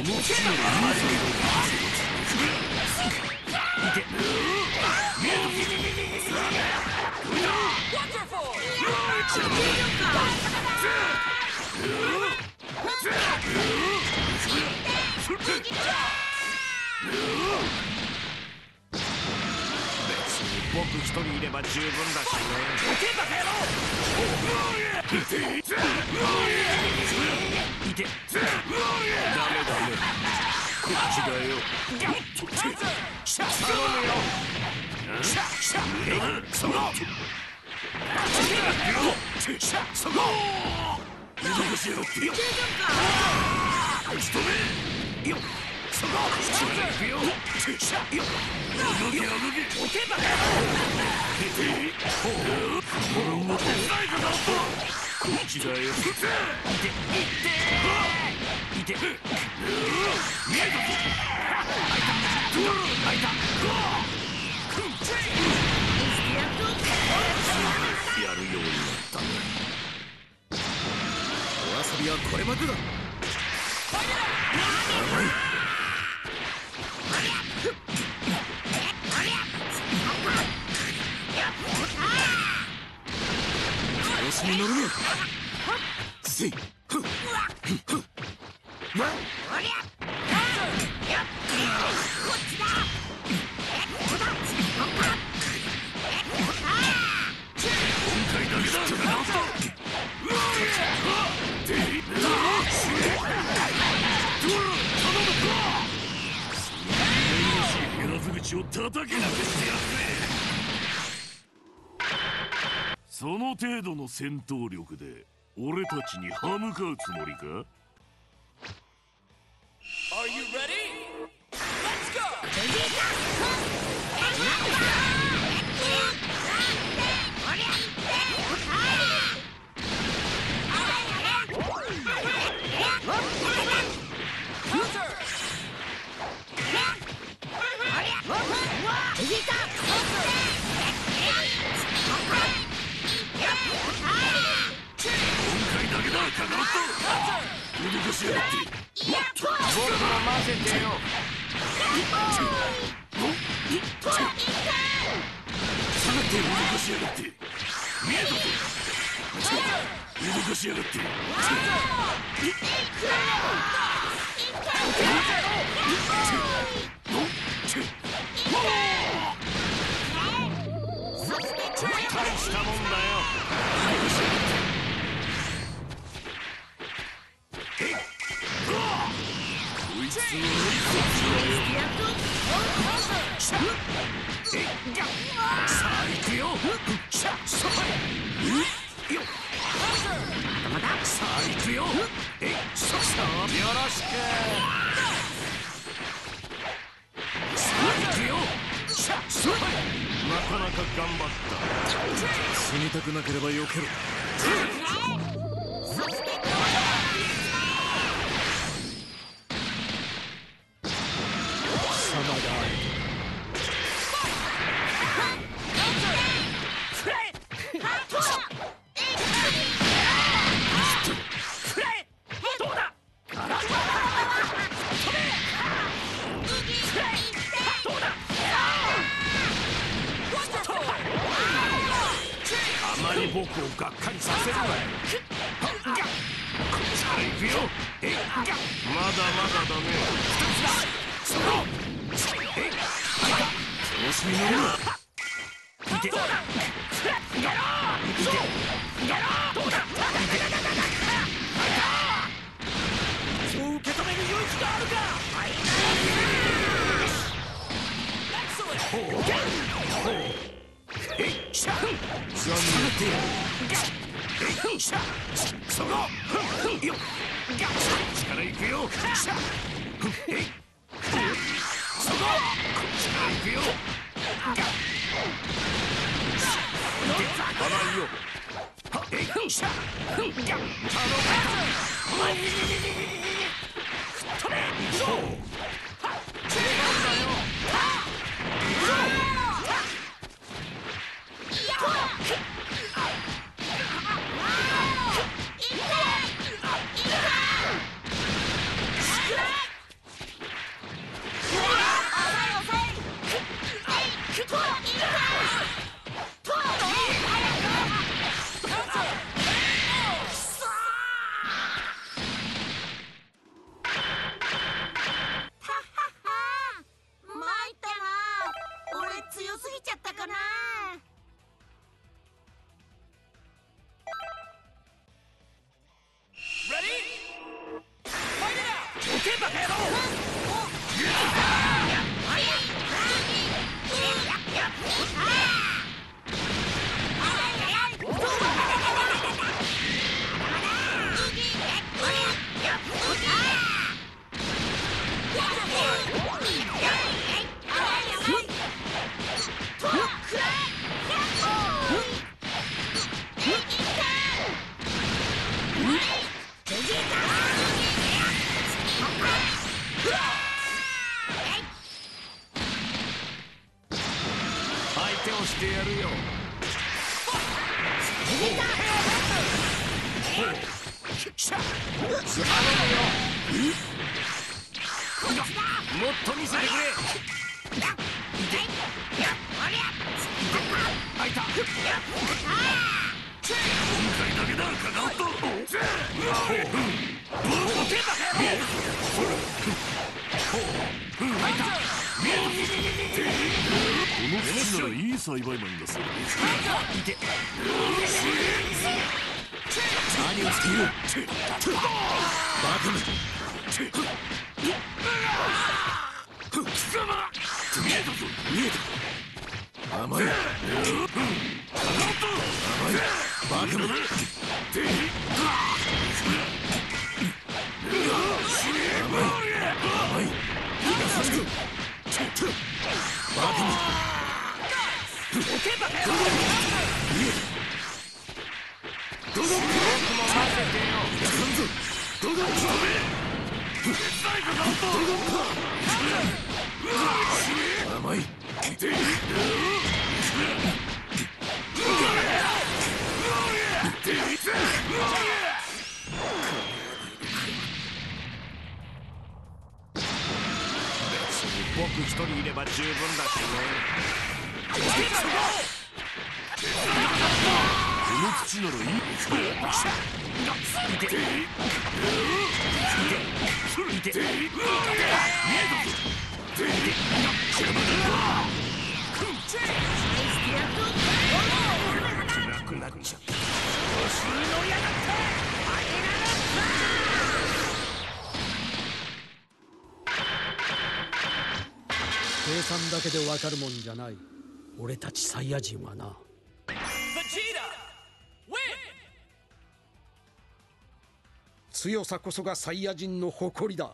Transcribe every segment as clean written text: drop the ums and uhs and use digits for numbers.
僕一人いれば十分だしね。いて。ダメダメ。こっちだよ。頼むよ。そこ。そこ。よしよ。仕留め。よ。そこ。よ。こっちだよ。いて。やるようになったね。お遊びはこれまでだ。調子に乗るな。せい。を叩きなくしてやるぜ。その程度の戦闘力で俺たちに歯向かうつもりか？ Are you ready? Let's go! ボロボロ混ぜてよ。下がって動かしやがって。見えたぞ。動かしやがって。大したもんだよ。さあ行くよ。さあ行くよ。よろしく。さあ行くよ。なかなか頑張った。死にたくなければ避けろ。僕をがっかりさせるわよ。こっちから行くよ。まだまだだね。そこ。調子に乗るな。いて。そう受け止める勇気があるか。そこ。力いくよ。そこ。こっちから行くよ。甘いよ。 手をしてやるよ。もっと見せてくれ。開いた。今回だけだカカオット。この土ならいい栽培マンだそうです。何をしている。バカめ。貴様。見えたぞ。見えた。甘い。甘い。バカめ。僕一人いれば十分だしね。この土ならいい。なくなっちゃった。 計算だけでわかるもんじゃない。俺たちサイヤ人はな。強さこそがサイヤ人の誇りだ。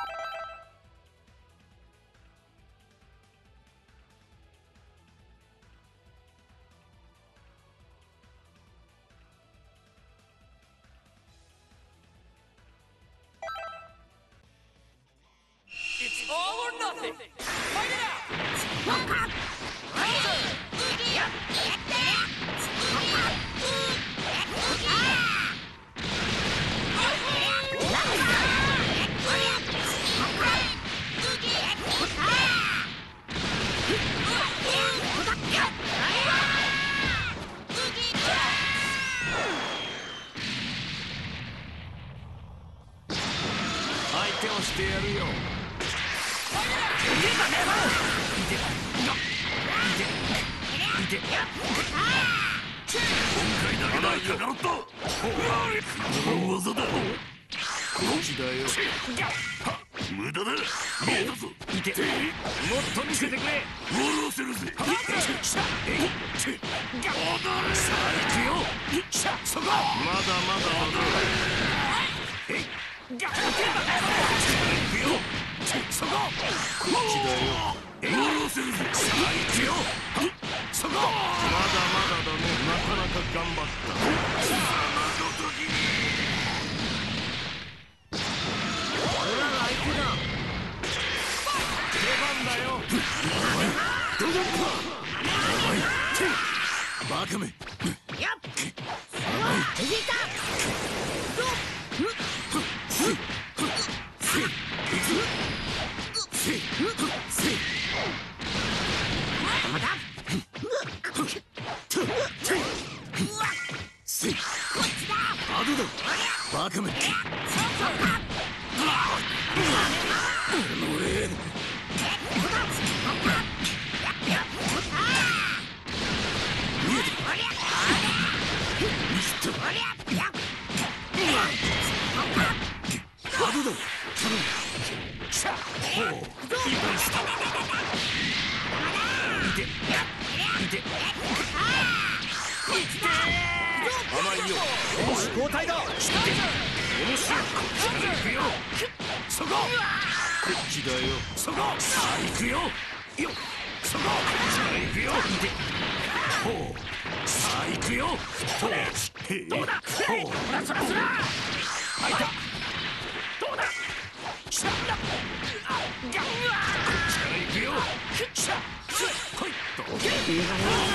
手をしてやるよ。今回だけだカカロット。大技だ。こっちだよ。無駄だ。見えたぞ。もっと見せてくれ。下ろせるぜ。さあ行くよ。そこ。まだまだだね。行くよ。そこ。こっちだよ。下ろせるぜ。さあ行くよ。そこ。まだまだだね。なかなか頑張った。その時に。俺らが相手だ。出番だよ。ドドンパ。バカめ。やっ。続いた。バカめ。交代だ。面白い。こっちから行くよ。そこ。こっちだよ。そこ。さあ行くよ。よ。そこ。こっちから行くよ。ほう。さあ行くよ。ほう。どうだ。ほう。そらそらそら。開いた。どうだ。しゃ。こっちから行くよ。しゃ。ほいっと。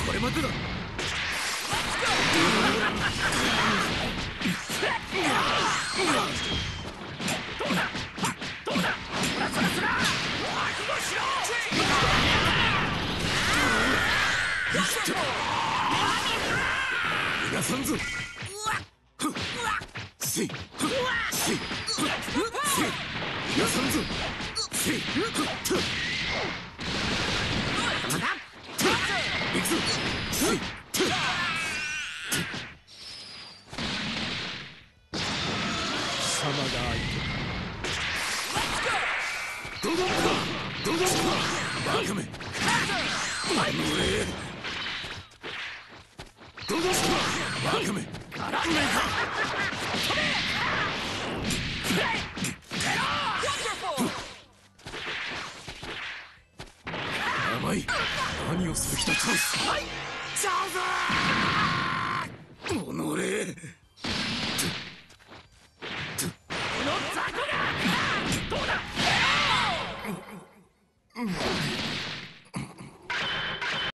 これまでだ。逃がさんぞ。せいせいせい逃がさんぞ。せい行くぞ。せい貴様が相手。 どうぞどうぞバカめ。どうぞバカめ。甘い。何をする気だチャンス。チャンス。おのれ。この雑魚がどうだ。